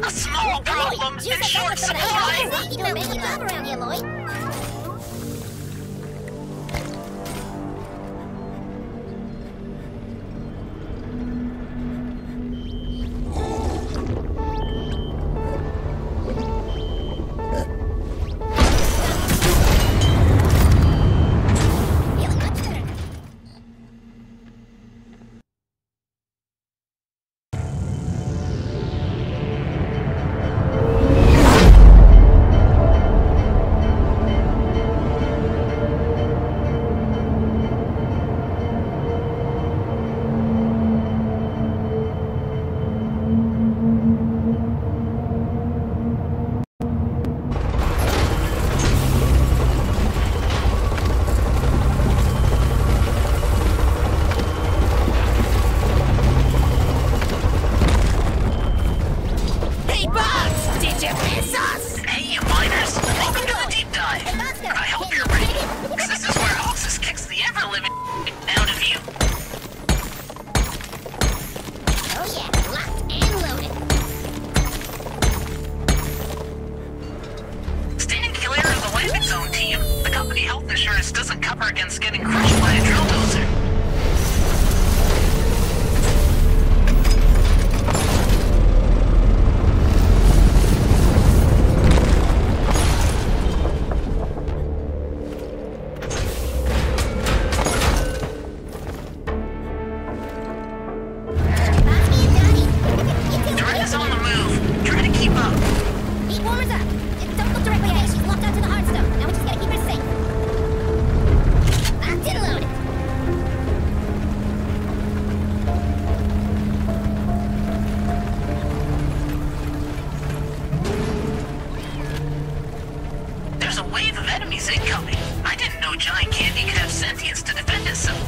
A small problem in short supply. You don't make a job around here, Lloyd. Doesn't cover against getting crushed by a drill dozer. Doretta's on the move. Try to keep up. Heat warmers up. Don't look directly ahead. She's locked onto the hard stuff. Now we just gotta keep her safe. Locked and loaded. There's a wave of enemies incoming. I didn't know giant candy could have sentience to defend itself.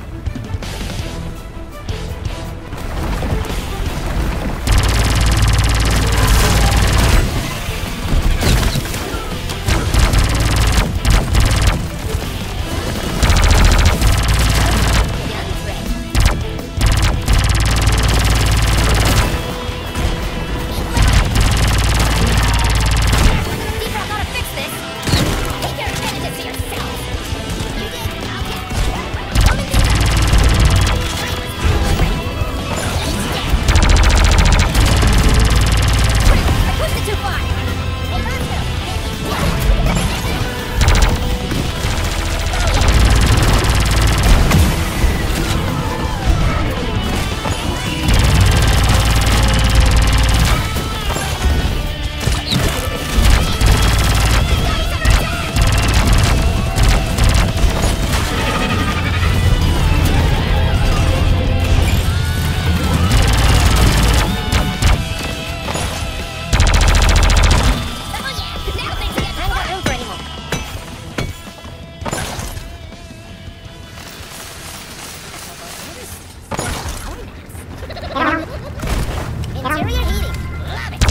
Interior heating. Love it.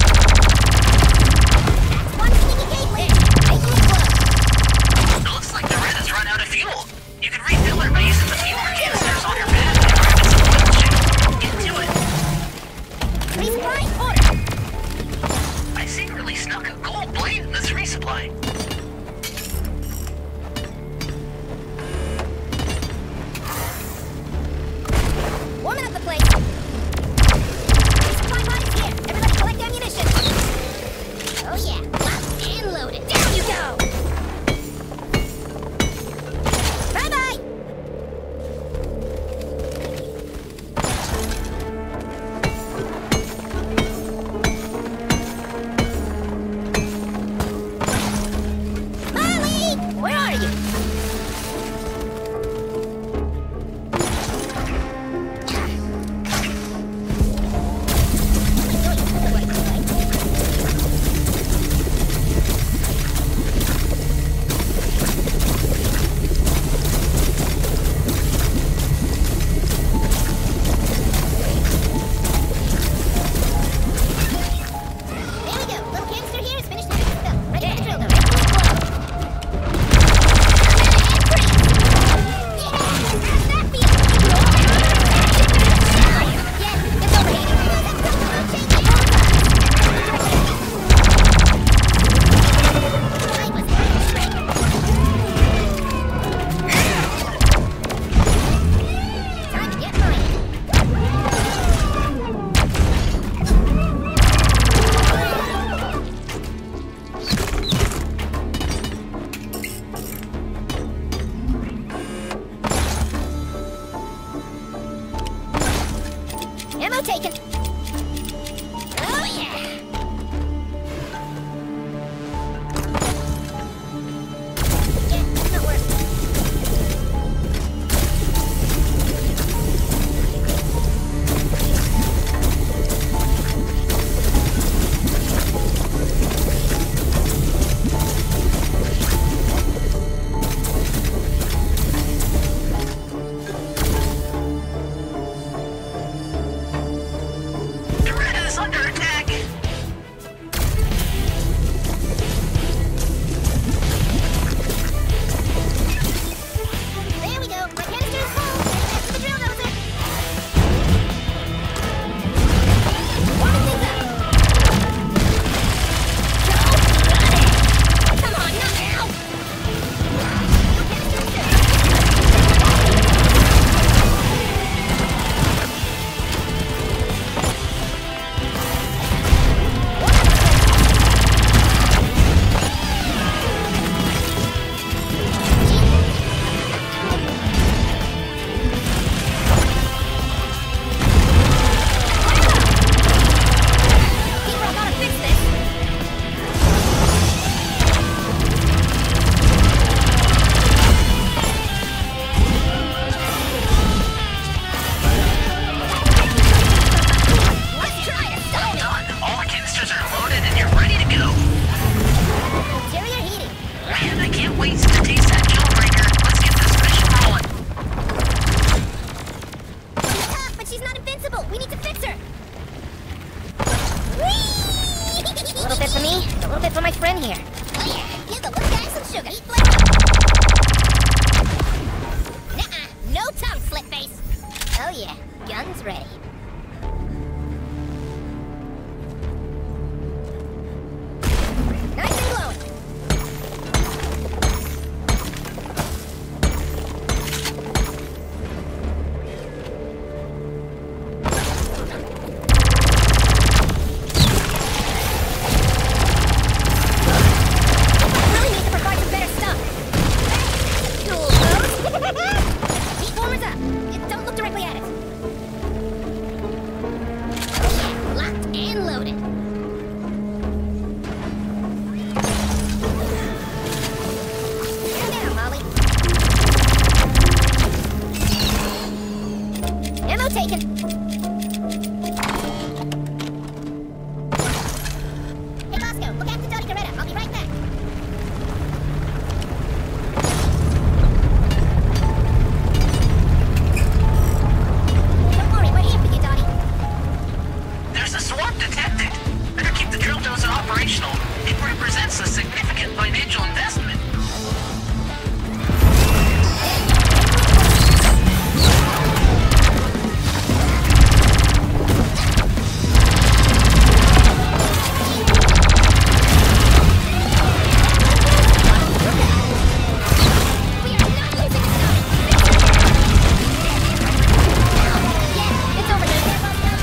That's one sneaky gateway. Making it close. It looks like Doretta's run out of fuel. You can refill her by using the fuel canisters on her pad and grab some oil shake. Get to it. Resupply order. I secretly snuck a gold blade in this resupply. Warming up the place. Resupply body's here. Everybody collect ammunition. Oh yeah, locked and loaded. Down you go. Bye-bye. little bit for my friend here. Oh yeah, give the little guy some sugar. Eat Nuh-uh, no tongue, slit face. Oh yeah, gun's ready. Nice and glowing. Really need to provide some better stuff. Cool, folks. Heat warmers up. Don't look directly at it. Oh yeah, locked and loaded. Calm down, Molly. Ammo taken. Hey, Bosco, look after Dottie Coretta. I'll be right back. Don't worry, we're here for you, Dottie. There's a swarm detected. Better keep the drill dozer operational. It represents a significant financial investment. We are not losing a stop. Yeah, it's over there, Bosco.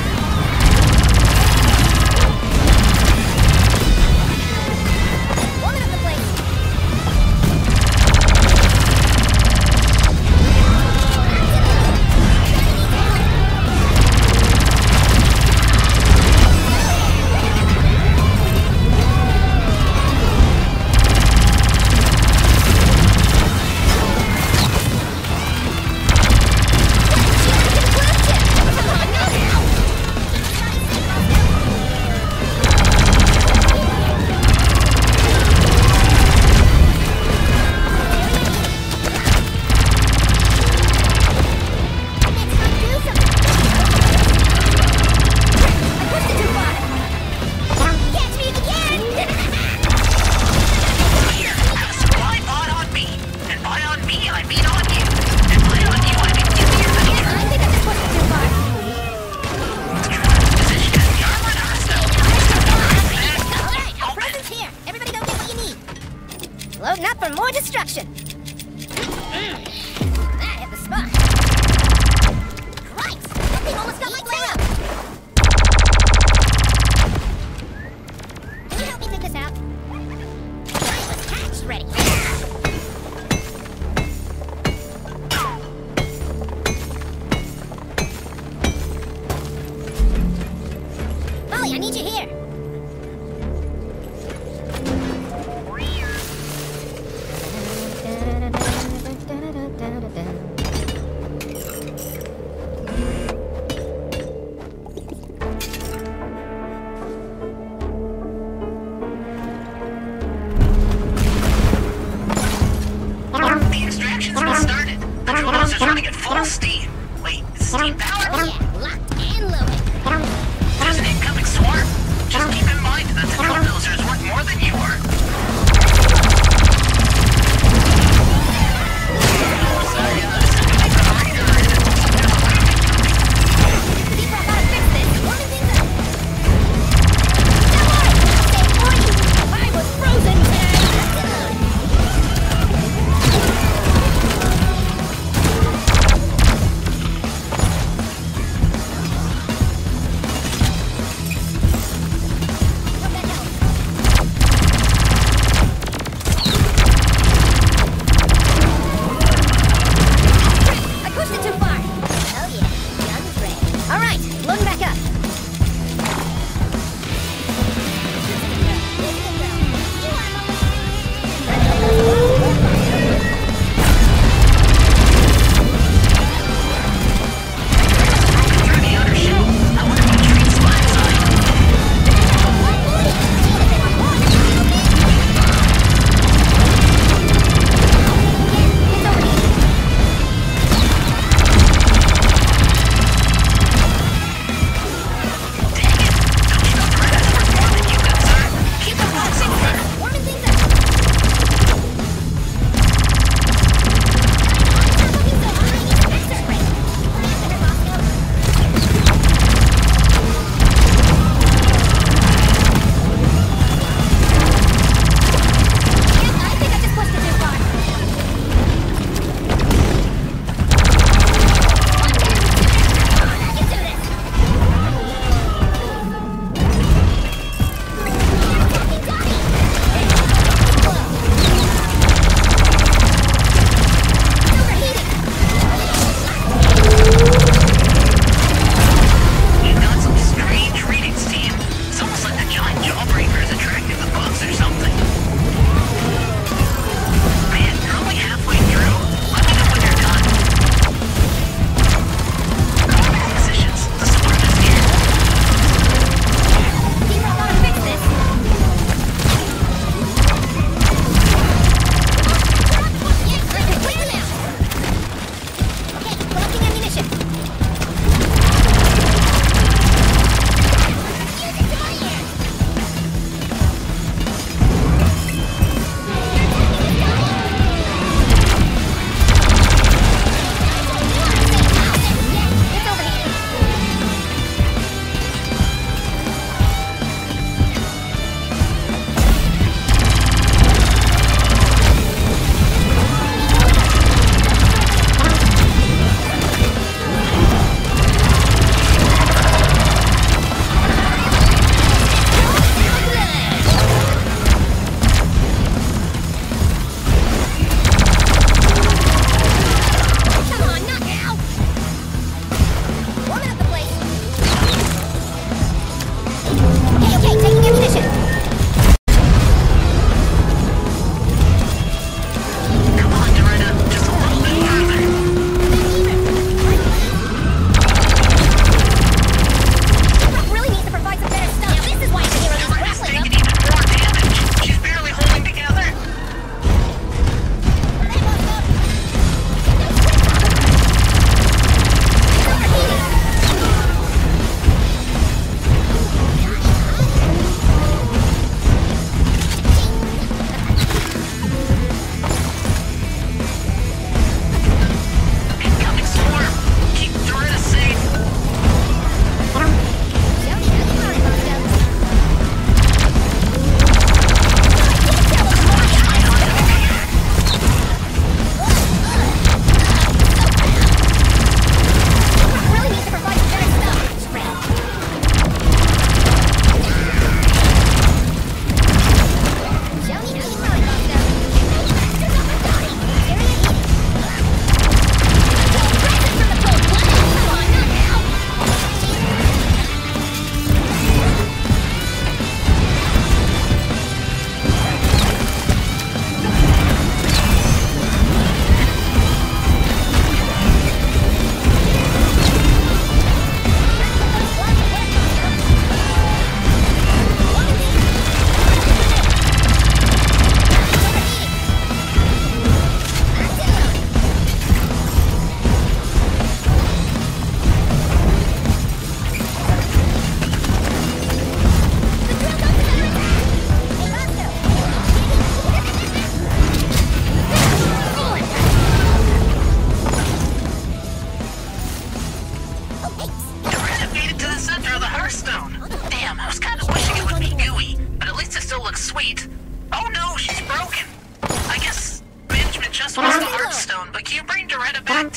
Warming up the place. Here, have a supply pod on me. And by on me, I mean on you. And by on you, I mean give me your here. Position the armor and Everybody go get what you need. Loading up for more destruction. That hit the spot. Christ, that thing almost got my thing up. Can you help me take this out? Wireless hatch ready. Molly, I need you here.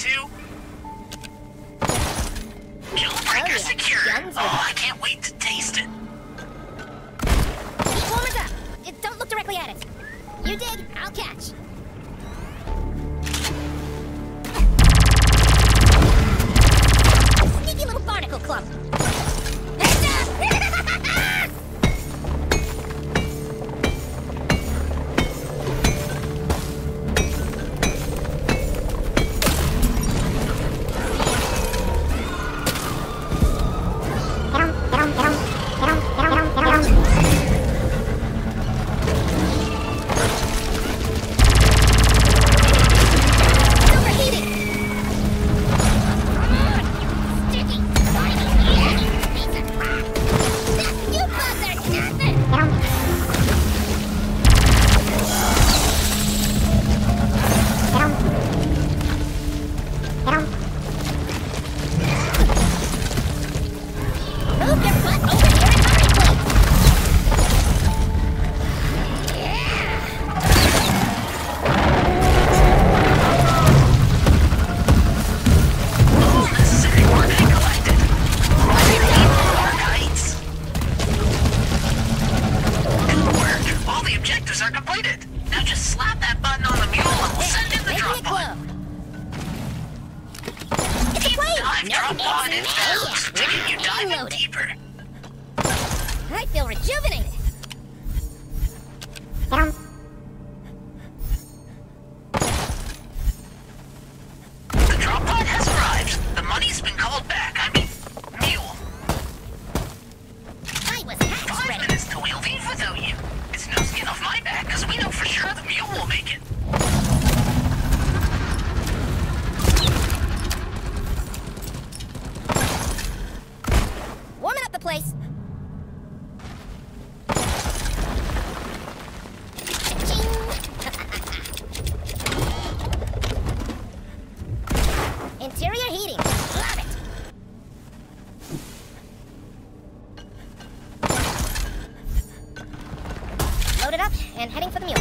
too? Killbreaker secured. Guns with Oh, I can't wait to taste it. Keep warmers up. Don't look directly at it. You dig, I'll catch. Sneaky little barnacle clump. I feel rejuvenated. The drop pod has arrived. The money's been called back. I mean, mule. I was hatched 5 ready. minutes till we'll leave without you. It's no skin off my back, because we know for sure the mule will make it. Warming up the place. Interior heating. Love it. Loaded up and heading for the mule.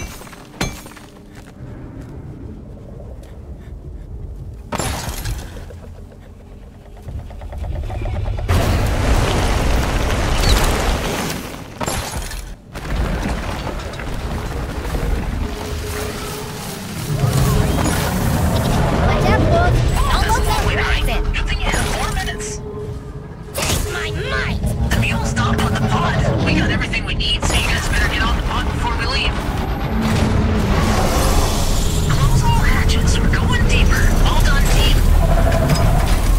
Watch out, Wolf. Almost at Wait, right then. good thing you have 4 minutes. Taste my might. The mule's docked on the pod. We got everything we need, so you guys better get on the pod before we leave. Close all hatches. We're going deeper. All done, team.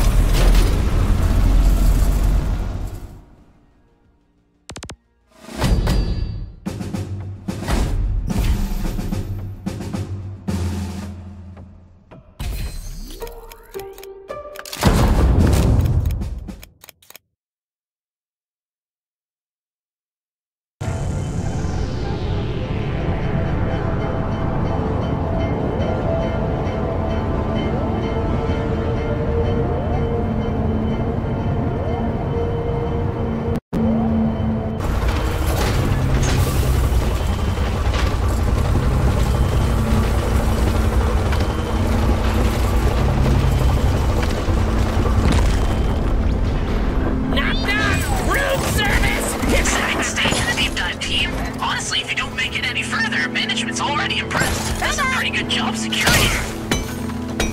Exciting stage in the deep dive, team. Honestly, if you don't make it any further, management's already impressed. That's a pretty good job securing it.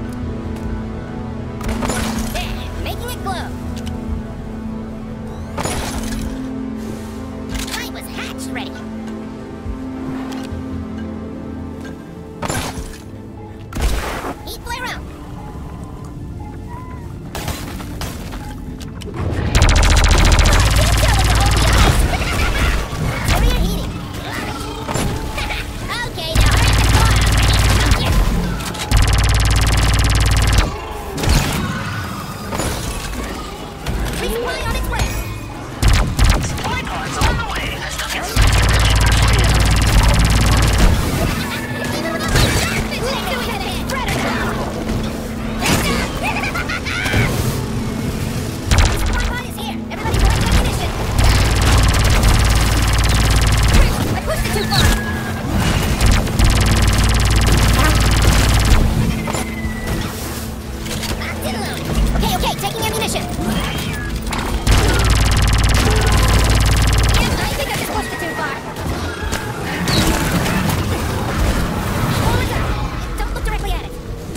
There, making it glow. Okay, okay, taking ammunition. Yeah, I think I just pushed it too far. Forward up. Don't look directly at it.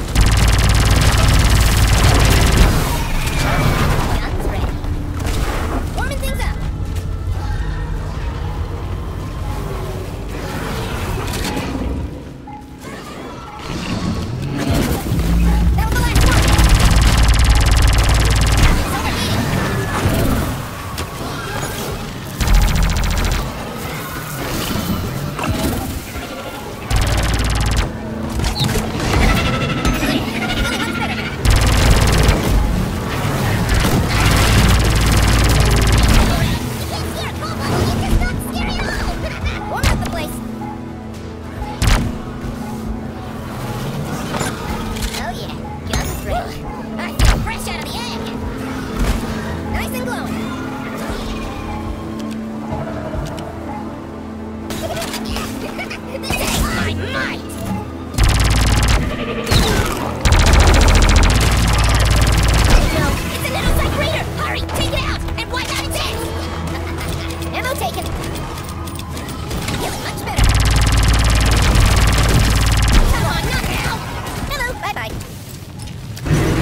Guns ready. Warming things up. That was the last one. It's overheating. Taken. Feeling much better. Come on, knock it out. Hello, bye-bye.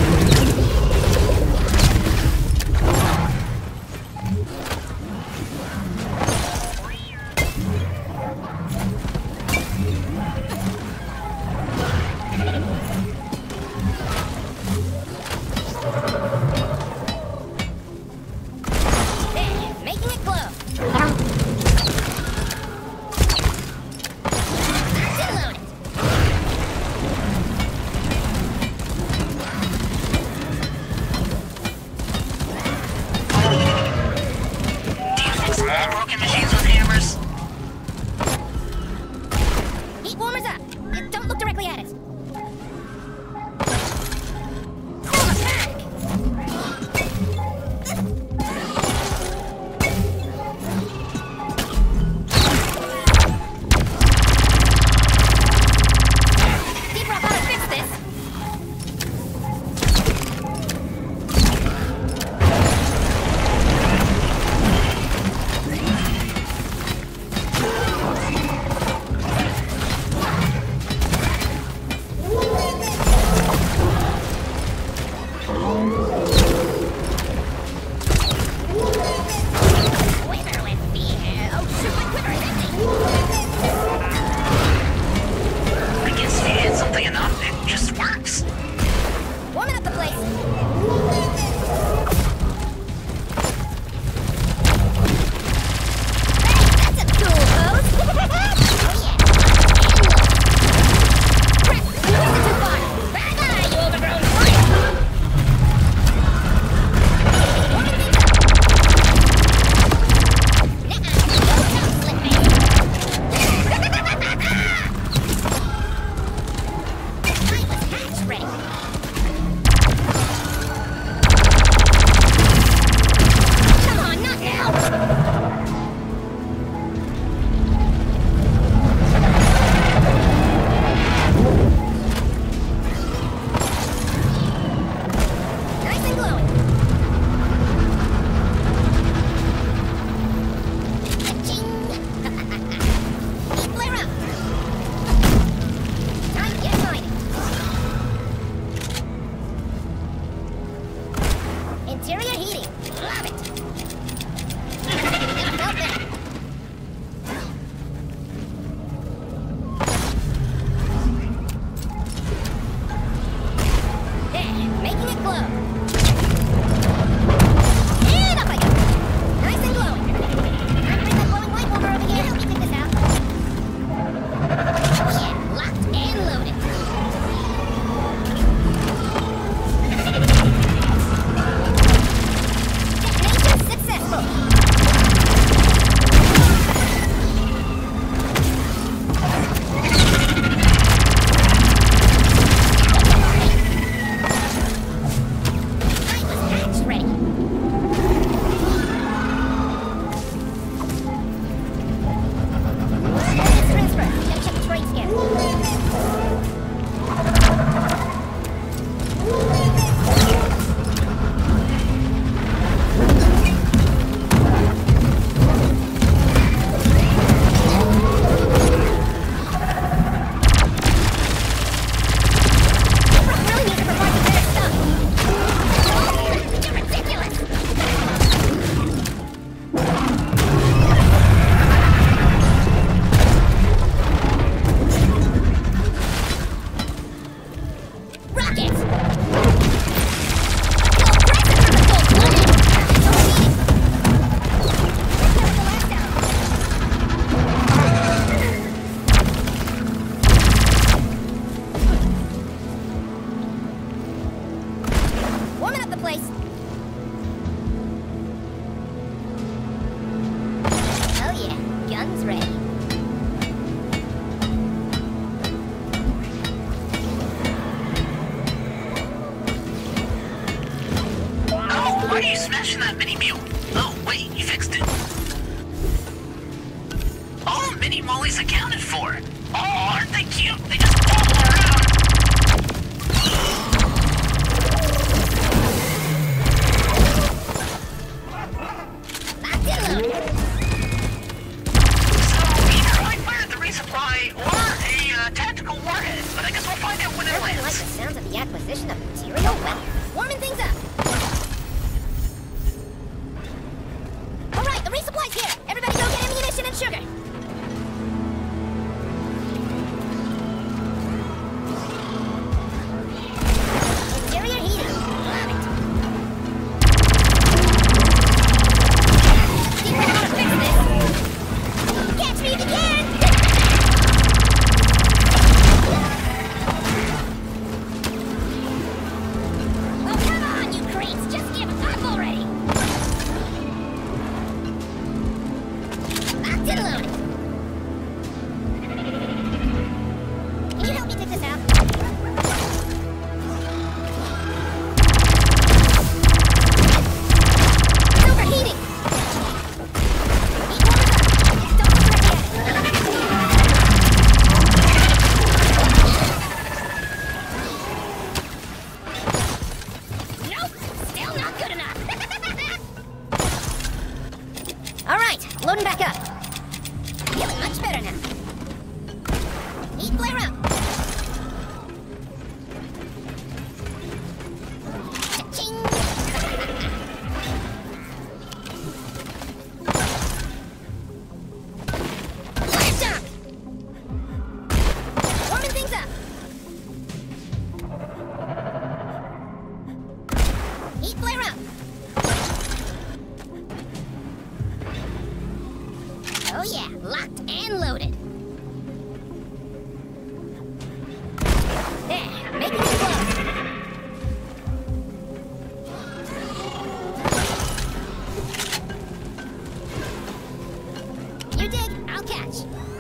There, making it glow. Reload it. Do you fix all broken machines with hammers? Heat warmers up. Don't look directly at it. Still attack. Deep rock ought to fix this. Quiver with fear. Oh shoot, my quiver is empty. I guess if you hit something enough, it just works. Warming up the place. Hey, that's a cool pose. Oh yeah. Crap, I pushed it too far. Bye-bye, you overgrown slime. Warming things up. Nuh-uh, no tongue slip me. I was hatch ready. Come on, knock it out! Nice and glowing. Ka-ching! Heat flare up. Time to get mining. Interior heating. Love it. Never felt that. There, making it glow. And up I go. Nice and glowing. Time to bring that glowing light over here. Help me take this out. Oh yeah, locked and loaded. Detonation successful. the place. Oh yeah, guns ready. Oh, why are you smashing that mini mule? Oh, wait, you fixed it. All mini mollies accounted for. Oh, aren't they cute? They just wobble around. Locked and loaded. So, either I fired the resupply or a tactical warhead, but I guess we'll find out when it I like the lands. sounds of the acquisition of material weapons. Warming things up. All right, the resupply's here. Everybody go get ammunition and sugar. Interior heating. Love it. Think we know how to fix this. Catch me if you can. Oh, come on, you creeps! Just give up already! Locked and loaded. Can you help me take this out? It's overheating! Heat warmers up! Don't look right yet! Nope! Still not good enough! Alright, loading back up. Feeling much better now. Heat flare up. Cha-ching! Blast off! Warming things up. Heat flare up. Oh yeah, locked and loaded. There, making it glow. You dig, I'll catch.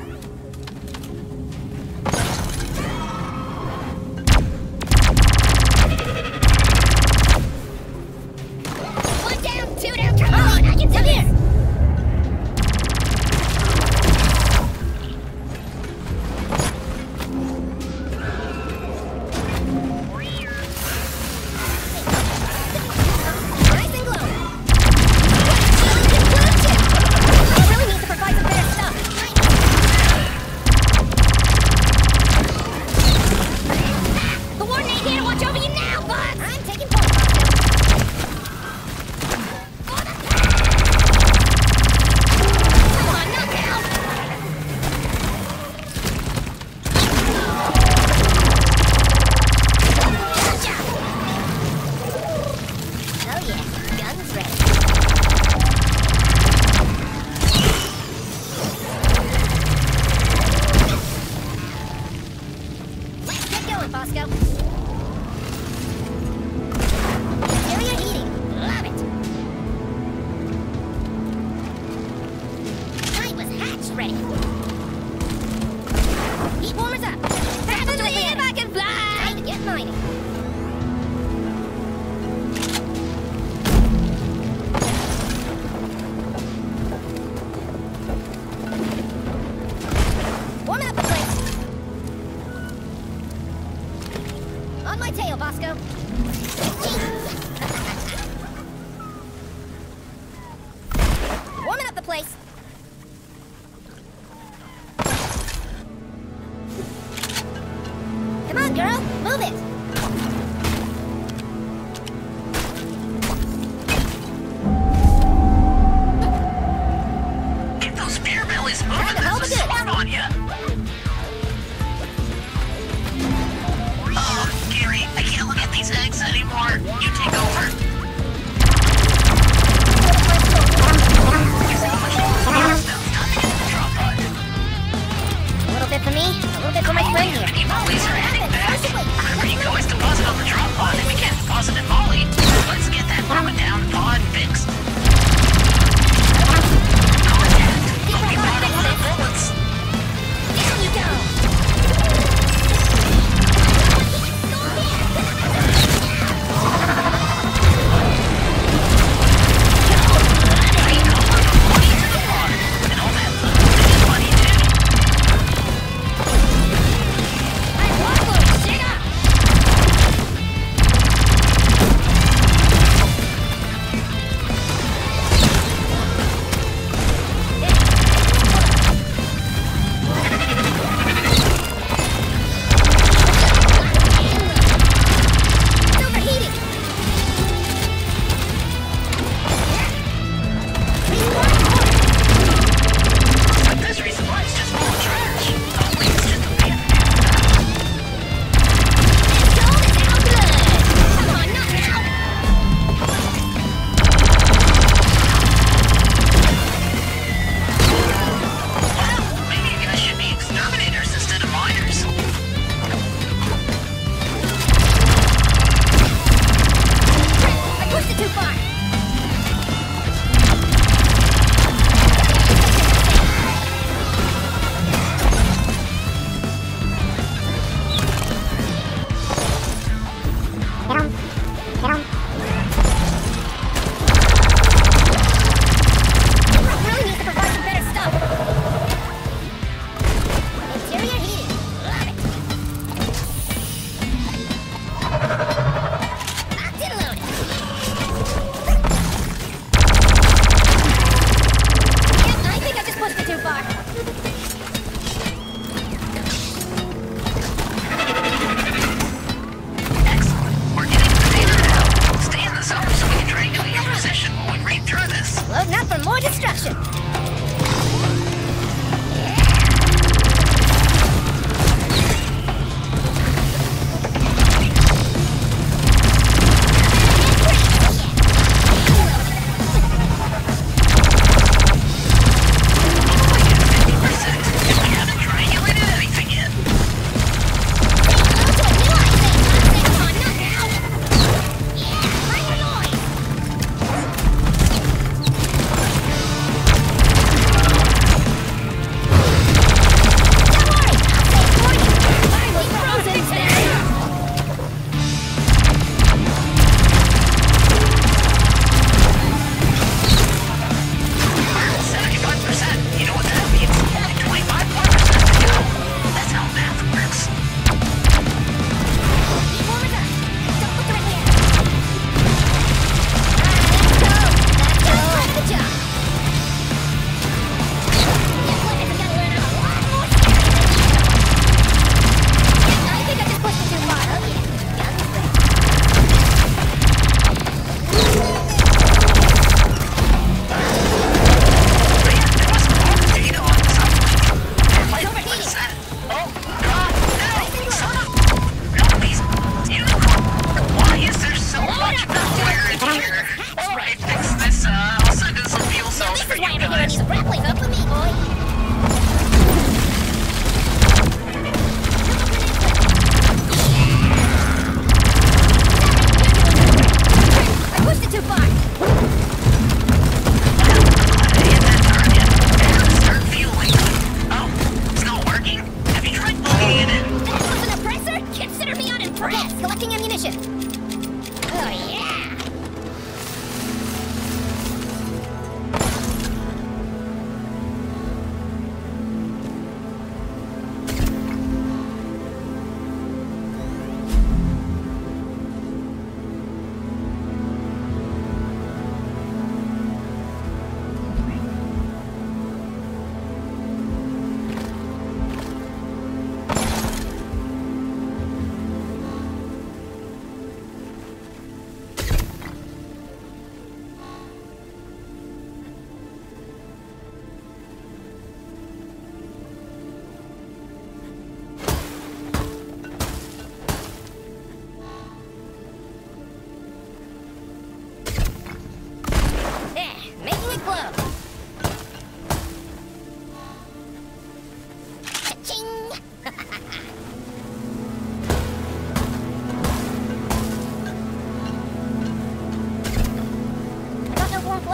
One down, two down, come on, I can do this!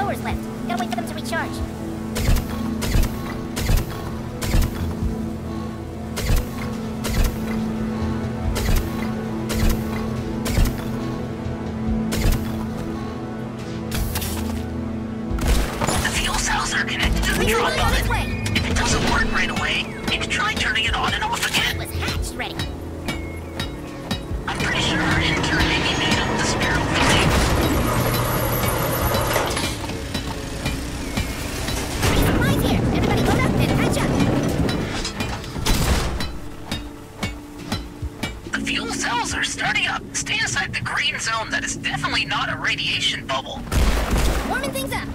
hours left. Gotta wait for them to recharge. The fuel cells are connected to the draw button. If it doesn't work right away, maybe try turning it on and off It again. was hatched ready. I'm pretty sure our intern maybe made up the spare opening. Supplies here. Everybody load up and catch up. The fuel cells are starting up. Stay inside the green zone. That is definitely not a radiation bubble. Warming things up.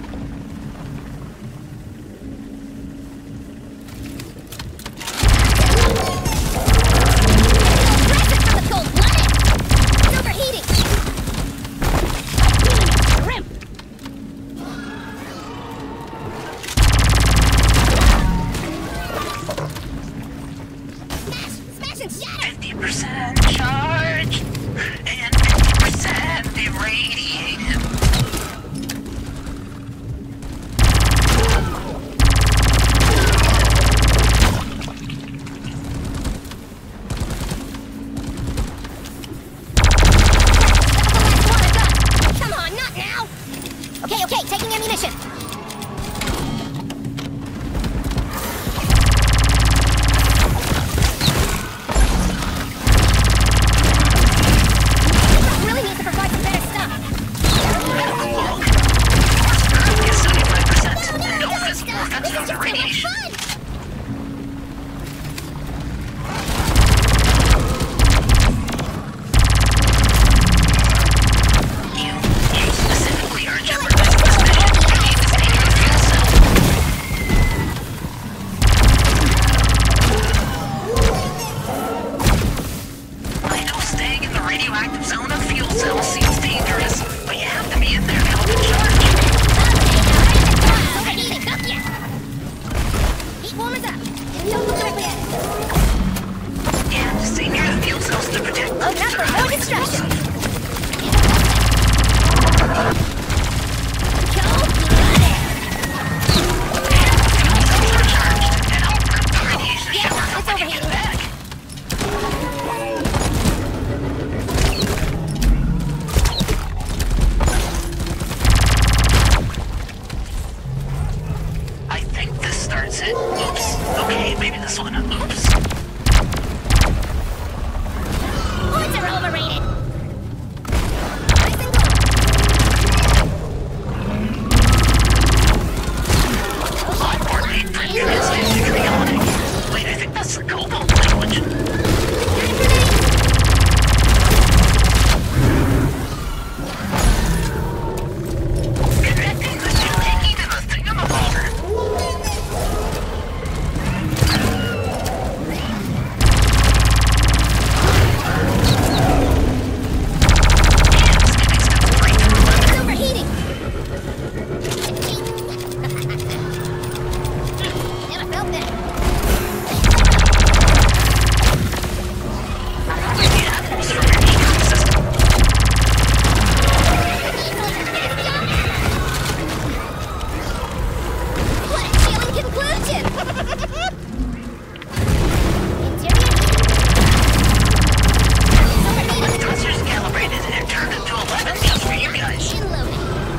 Aggressive from the cold-blooded. It's overheating. Grim. Smash and shatter. 50% charged and 50% irradiated. Come on, not now! Okay, taking ammunition. Really needs to provide some better stuff. Is 75%. No, No don't physical stop. effects This from is the just too much radiation. fun. You specifically are jeopardizing this mission. You need to stay near the fuel cell. I know staying in the radioactive zone of fuel cells seems dangerous, but you have to be in there to help it charge. Overheating. Up yet. Heat warmers up. Don't look directly at it. Yeah, just stay near the fuel cells to protect them. Load up for more destruction. Cold-blooded. Fuel cells are charged, and I'll prep the radiation Yeah, shower it's when you overheating. get back. I think this starts it. Oops. Okay, maybe this one. Oops. Points are overrated. Nice and good. Onboard mainframe translation chaotic. Wait, I think that's the Cobalt language. Connecting the doohickey to the thingamabobber. It's overheating. Never felt that. What a chilling conclusion! Interior overheating. Thrusters calibrated and turned into 11 just for you guys. Engine loading.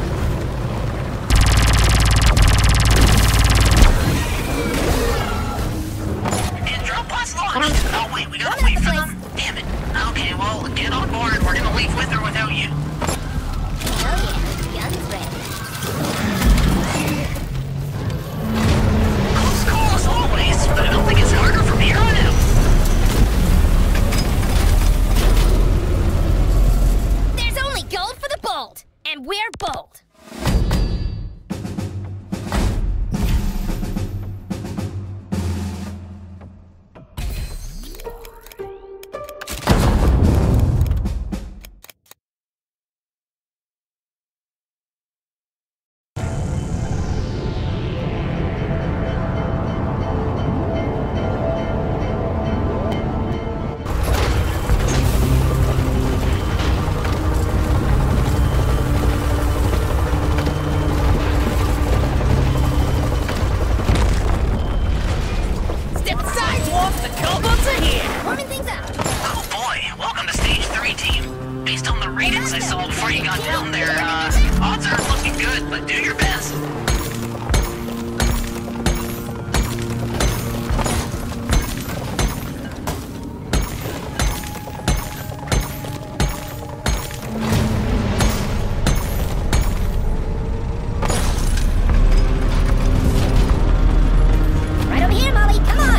And drop pods launched. Oh wait, we gotta wait for them. Damn it. Okay, well, get on board. We're gonna leave with or without you. Oh yeah, guns ready. Close call as always, but I don't think it's harder from here on out. There's only gold for the bold, and we're bold. there. Odds aren't looking good, but do your best. Right over here, Molly. Come on.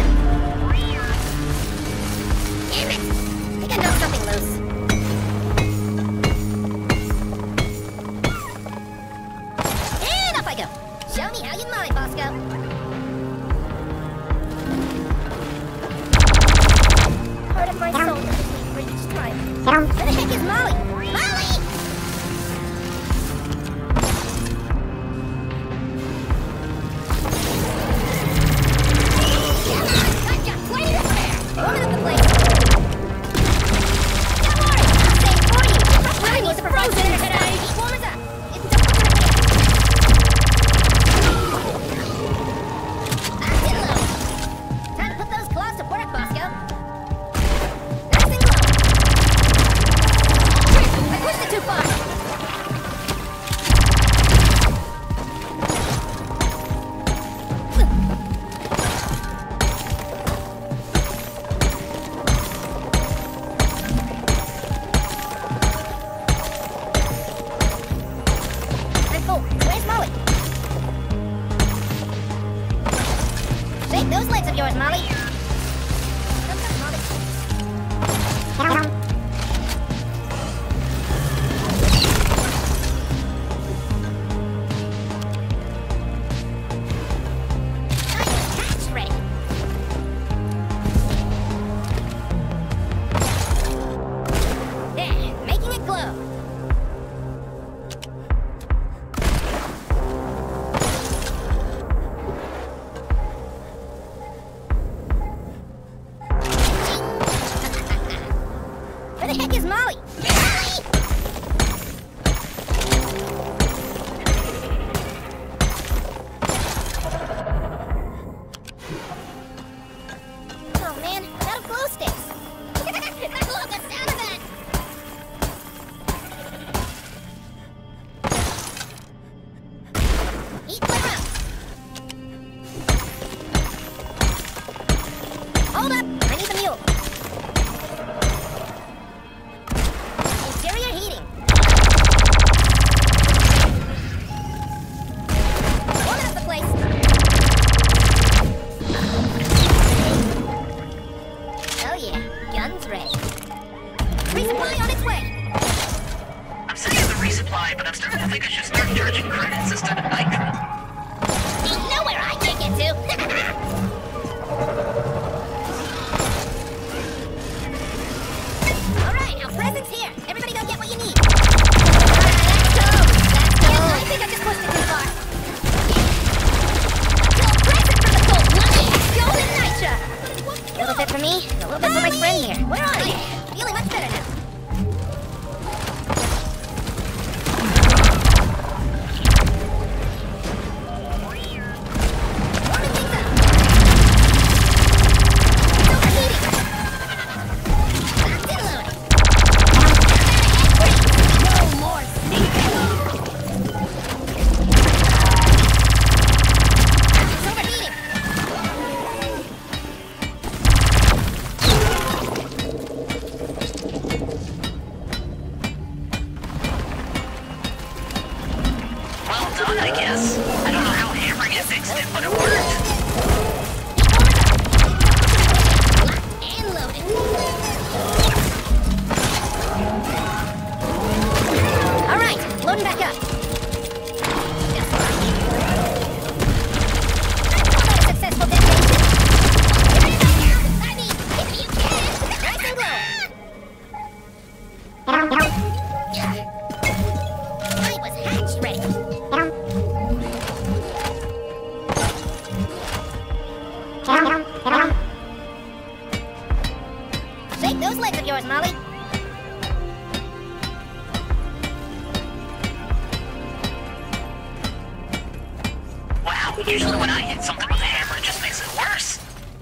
Damn it. I think I knocked something loose. And off I go. Show me how you mine, Bosco. Part of my soul doesn't need each time. Where the heck is Molly? Molly! Come on, gotcha! Wait up there! Warming up the place. Don't worry, I'll save for you. Really needs to provide dinner today. Keep warming up. It's don't look at me. Low. Time to put those claws to work, Bosco. Nice and low. Quick, I pushed it too far. I'm full. Where's Molly? Shake those legs of yours, Molly. Come, Molly. Hatch ready. There, making it glow. Where the heck is Molly? Molly! Oh man, I'm out of glow sticks. I love the sound of that. Eat flare up. Hold up, I need the mule. Interior heating. Warming up the place. Oh yeah, guns ready. Resupply on its way. I'm saying the resupply, but I'm starting to think I should start charging credits instead of nitro. Ain't nowhere I can't get to. All right, our present's here. Everybody go get what you need. Let's go. I think I just pushed it too far. A gold present for the gold money. Golden Nitra. A little bit for me, and a little bit for my friend here. Where are you? Feeling much better now. Warming things up. It's overheating. Locked and loaded. No more sneaking. It's overheating. Well done, I guess. I don't know how hammering it fixed it, but it worked. Locked and loaded. All right, loading back up. Just like. That's not a successful detonation. Give it up now. I mean, if you can. Nice and low. I was hatched ready. Shake those legs of yours, Molly. Wow, usually when I hit something with a hammer, it just makes it worse.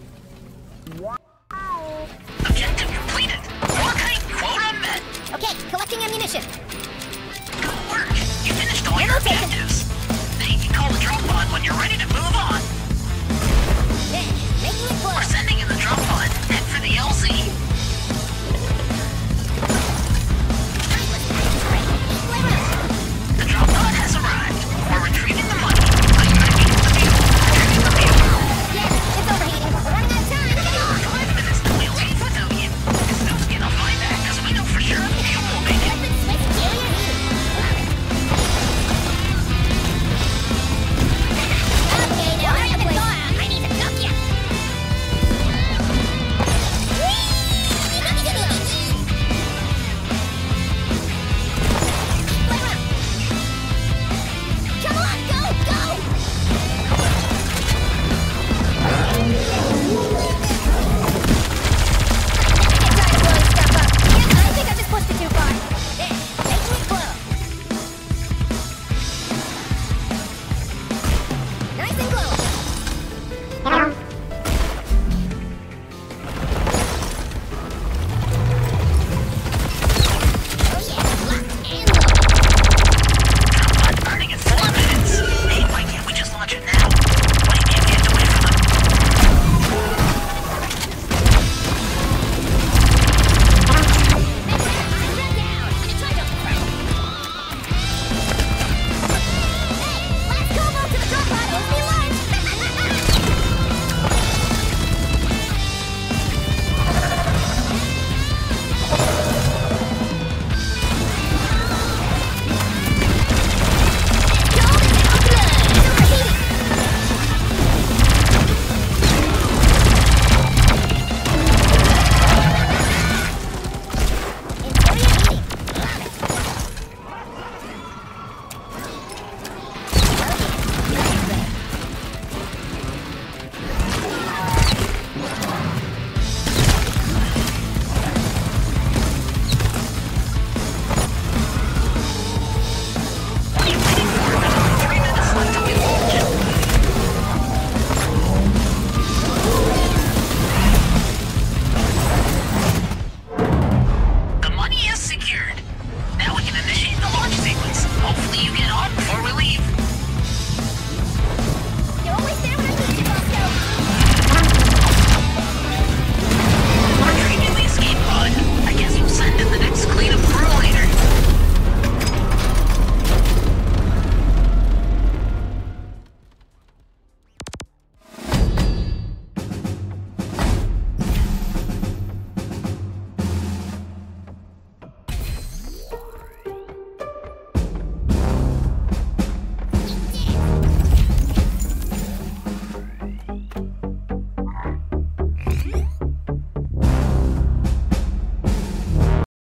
Objective completed. Morkite quota met. Okay, collecting ammunition. Good work. objectives. Then you can call the drop pod when you're ready to move on. Making it We're work. sending in the drop pod. Head for the LZ.